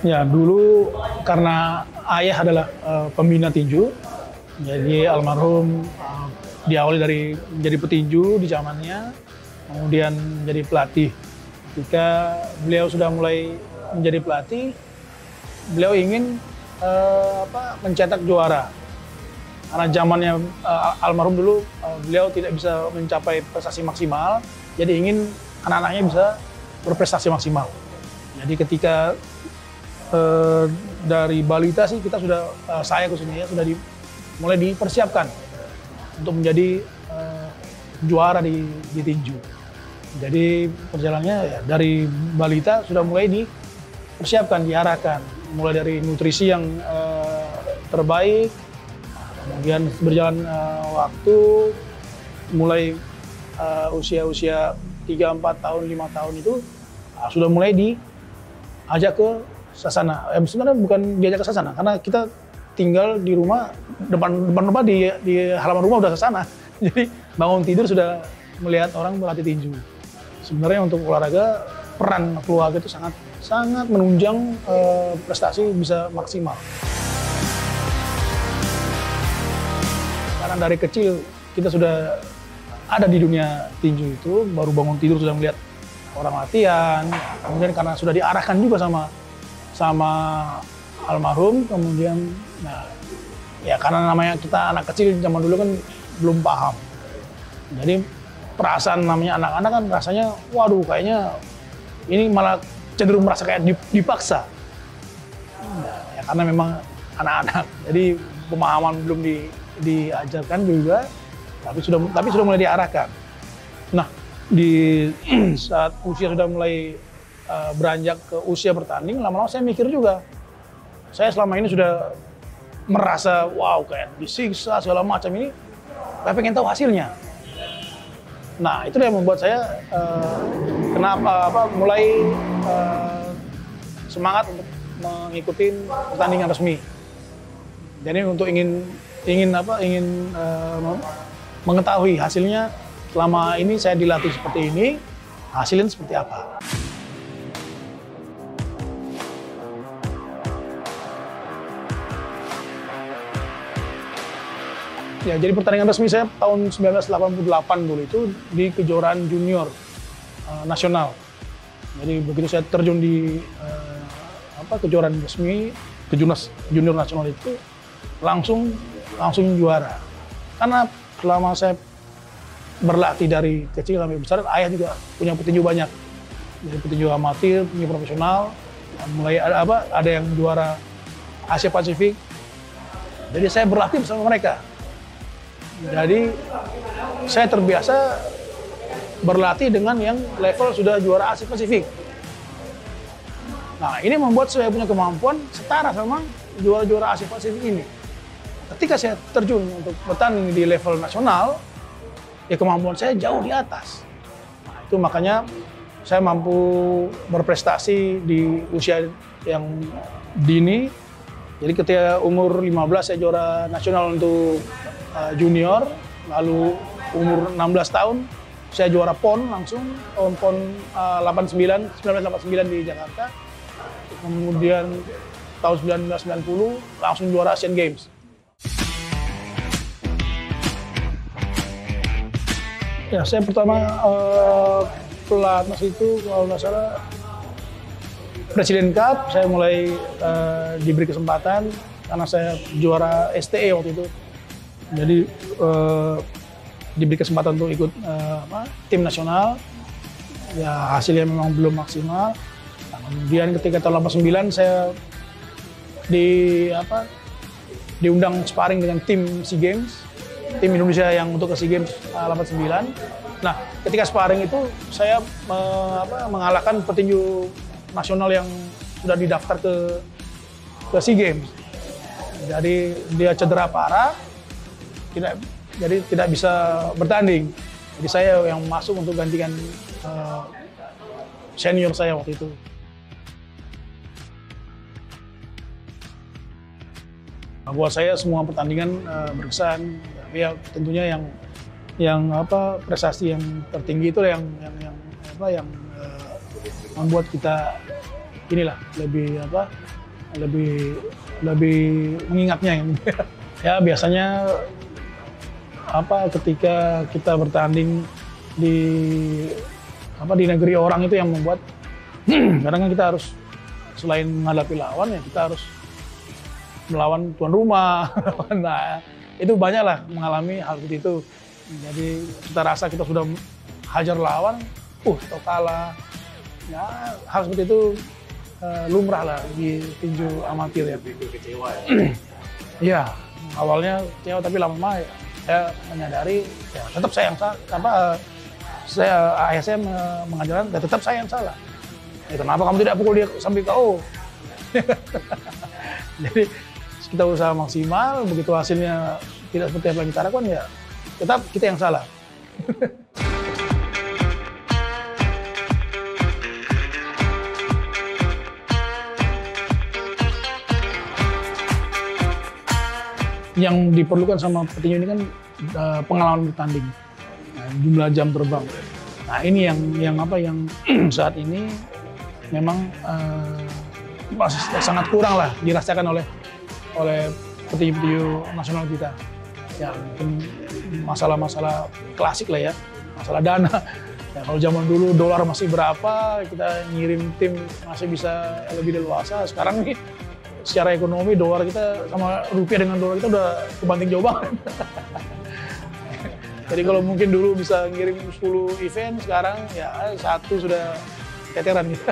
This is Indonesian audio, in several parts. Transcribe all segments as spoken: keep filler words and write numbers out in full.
Ya, dulu karena ayah adalah uh, pembina tinju, jadi almarhum uh, diawali dari menjadi petinju di zamannya, kemudian menjadi pelatih. Ketika beliau sudah mulai menjadi pelatih, beliau ingin uh, apa, mencetak juara. Karena zamannya uh, almarhum dulu, uh, beliau tidak bisa mencapai prestasi maksimal, jadi ingin anak-anaknya bisa berprestasi maksimal. Jadi ketika Uh, dari balita sih kita sudah, uh, saya khususnya ya, sudah di, mulai dipersiapkan untuk menjadi uh, juara di, di tinju. Jadi perjalanannya ya, dari balita sudah mulai dipersiapkan, diarahkan, mulai dari nutrisi yang uh, terbaik, kemudian berjalan uh, waktu, mulai usia-usia tiga, empat tahun, lima tahun itu uh, sudah mulai diajak ke sasana. Eh, sebenarnya bukan diajak ke sasana, karena kita tinggal di rumah, depan depan rumah, di, di halaman rumah udah sasana. Jadi bangun tidur sudah melihat orang berlatih tinju. Sebenarnya untuk olahraga, peran keluarga itu sangat sangat menunjang eh, prestasi bisa maksimal. Karena dari kecil kita sudah ada di dunia tinju itu, baru bangun tidur sudah melihat orang latihan, kemudian karena sudah diarahkan juga sama sama almarhum, kemudian nah ya karena namanya kita anak kecil zaman dulu kan belum paham, jadi perasaan namanya anak-anak kan rasanya waduh kayaknya ini malah cenderung merasa kayak dipaksa nah, ya karena memang anak-anak, jadi pemahaman belum di, diajarkan juga, tapi sudah tapi sudah mulai diarahkan. Nah di saat usia sudah mulai Uh, beranjak ke usia bertanding, lama-lama saya mikir juga, saya selama ini sudah merasa wow kayak disiksa segala macam ini, saya pengen tahu hasilnya. Nah itu yang membuat saya uh, kenapa apa mulai uh, semangat untuk mengikuti pertandingan resmi. Jadi untuk ingin ingin apa ingin uh, mengetahui hasilnya, selama ini saya dilatih seperti ini, hasilnya seperti apa. Ya, jadi pertandingan resmi saya tahun sembilan belas delapan puluh delapan dulu itu di kejuaraan junior uh, nasional. Jadi begitu saya terjun di uh, apa kejuaraan resmi kejurnas junior nasional itu langsung langsung juara. Karena selama saya berlatih dari kecil sampai besar, ayah juga punya petinju banyak. Jadi petinju amatir, petinju profesional, mulai ada apa ada yang juara Asia Pasifik. Jadi saya berlatih bersama mereka. Jadi saya terbiasa berlatih dengan yang level sudah juara Asia Pasifik. Nah ini membuat saya punya kemampuan setara sama juara-juara Asia Pasifik ini. Ketika saya terjun untuk bertanding di level nasional, ya kemampuan saya jauh di atas. Nah, itu makanya saya mampu berprestasi di usia yang dini. Jadi ketika umur lima belas saya juara nasional untuk junior, lalu umur enam belas tahun saya juara PON langsung, tahun PON uh, delapan puluh sembilan, seribu sembilan ratus delapan puluh sembilan di Jakarta. Kemudian tahun seribu sembilan ratus sembilan puluh langsung juara Asian Games. Ya, saya pertama uh, pelatnas itu kalau nggak salah Presiden Cup, saya mulai uh, diberi kesempatan karena saya juara S T E waktu itu. Jadi uh, diberi kesempatan untuk ikut uh, apa, tim nasional, ya hasilnya memang belum maksimal. Nah, kemudian ketika tahun delapan puluh sembilan saya di apa diundang sparring dengan tim SEA Games, tim Indonesia yang untuk ke SEA Games uh, delapan puluh sembilan. Nah, ketika sparring itu saya uh, apa, mengalahkan petinju nasional yang sudah didaftar ke ke SEA Games. Jadi dia cedera parah. Tidak, jadi tidak bisa bertanding. Jadi saya yang masuk untuk gantikan uh, senior saya waktu itu. Buat saya semua pertandingan uh, berkesan. Ya tentunya yang yang apa prestasi yang tertinggi itu yang yang, yang apa yang uh, membuat kita inilah lebih apa lebih lebih mengingatnya ini. Ya biasanya apa ketika kita bertanding di apa di negeri orang itu yang membuat kadang kan kita harus selain menghadapi lawan ya kita harus melawan tuan rumah. Nah itu banyak lah mengalami hal seperti itu. Jadi kita rasa kita sudah hajar lawan, uh atau kalah. Ya hal seperti itu uh, lumrah lah di tinju amatir ya. Kecewa ya? Iya, awalnya kecewa tapi lama-lama ya, saya menyadari ya tetap saya yang salah. Apa saya ayah saya mengajarkan ya, tetap saya yang salah. Ya, kenapa kamu tidak pukul dia sampai K O? Jadi kita usaha maksimal, begitu hasilnya tidak seperti apa yang kita harapkan ya tetap kita yang salah. Yang diperlukan sama petinju ini kan uh, pengalaman bertanding, nah, jumlah jam terbang. Nah ini yang yang apa yang saat ini memang uh, masih sangat kurang lah dirasakan oleh oleh petinju-petinju nasional kita. Ya mungkin masalah-masalah klasik lah ya, masalah dana. Ya, kalau zaman dulu dolar masih berapa, kita ngirim tim masih bisa lebih leluasa. Sekarang nih secara ekonomi dolar kita sama rupiah dengan dolar kita udah kebanting jauh banget. Jadi kalau mungkin dulu bisa ngirim sepuluh event, sekarang ya satu sudah keteran gitu.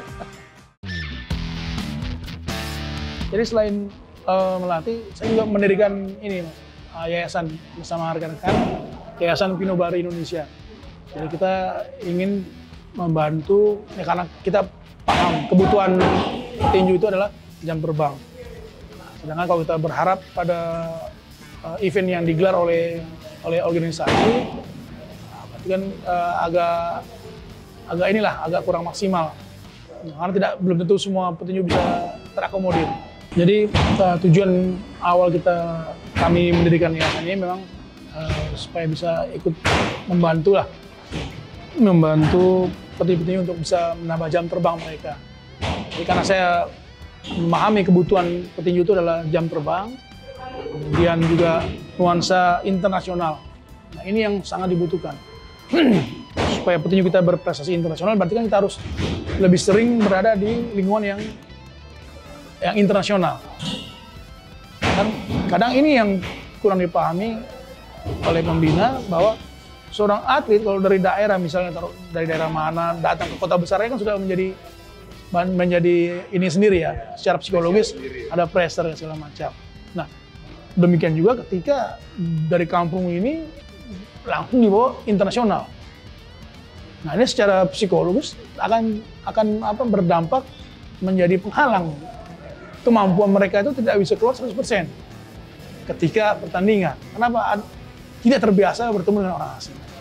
Jadi selain uh, melatih, saya juga mendirikan ini uh, yayasan bersama rekan-rekan, Yayasan Pino Bari Indonesia. Jadi kita ingin membantu, ya karena kita paham kebutuhan petinju itu adalah jam terbang. Sedangkan kalau kita berharap pada uh, event yang digelar oleh oleh organisasi, berarti kan uh, agak agak inilah agak kurang maksimal, karena tidak belum tentu semua petinju bisa terakomodir. Jadi uh, tujuan awal kita kami mendirikan yayasan ini memang uh, supaya bisa ikut membantu lah, membantu petinju-petinju untuk bisa menambah jam terbang mereka. Jadi karena saya memahami kebutuhan petinju itu adalah jam terbang, kemudian juga nuansa internasional. Nah ini yang sangat dibutuhkan. Supaya petinju kita berprestasi internasional, berarti kan kita harus lebih sering berada di lingkungan yang yang internasional. Dan kadang ini yang kurang dipahami oleh pembina, bahwa seorang atlet kalau dari daerah, misalnya dari daerah mana, datang ke kota besarnya kan sudah menjadi menjadi ini sendiri ya, secara psikologis ada pressure dan segala macam. Nah, demikian juga ketika dari kampung ini langsung dibawa internasional. Nah, ini secara psikologis akan akan apa berdampak menjadi penghalang. Kemampuan mereka itu tidak bisa keluar seratus persen ketika pertandingan. Kenapa? Tidak terbiasa bertemu dengan orang asing.